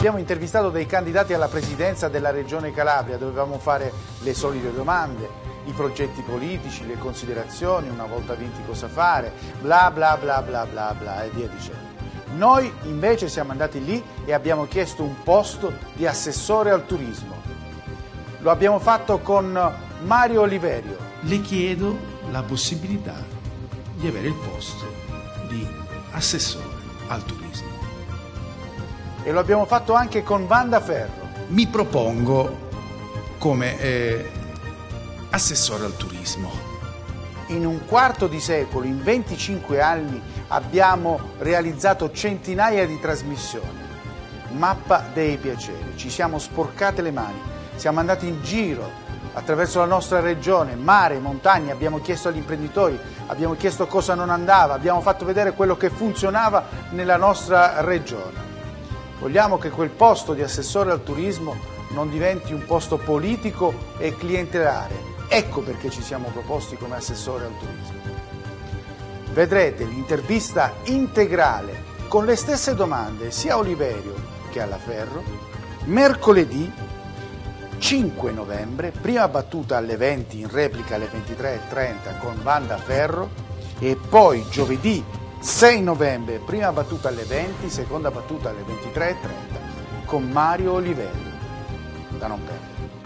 abbiamo intervistato dei candidati alla presidenza della Regione Calabria, dovevamo fare le solite domande, i progetti politici, le considerazioni, una volta vinti cosa fare, bla bla bla bla bla bla e via dicendo. Noi invece siamo andati lì e abbiamo chiesto un posto di assessore al turismo. Lo abbiamo fatto con Mario Oliverio. Le chiedo la possibilità di avere il posto di assessore al turismo. E lo abbiamo fatto anche con Wanda Ferro. Mi propongo come assessore al turismo. In un quarto di secolo, in 25 anni, abbiamo realizzato centinaia di trasmissioni. Mappa dei piaceri. Ci siamo sporcate le mani, siamo andati in giro attraverso la nostra regione, mare, montagna, abbiamo chiesto agli imprenditori, abbiamo chiesto cosa non andava, abbiamo fatto vedere quello che funzionava nella nostra regione. Vogliamo che quel posto di assessore al turismo non diventi un posto politico e clientelare. Ecco perché ci siamo proposti come assessore al turismo. Vedrete l'intervista integrale con le stesse domande sia a Oliverio che alla Ferro mercoledì 5 novembre, prima battuta alle 20, in replica alle 23:30 con Wanda Ferro, e poi giovedì 6 novembre, prima battuta alle 20, seconda battuta alle 23:30 con Mario Oliverio. Da non perdere.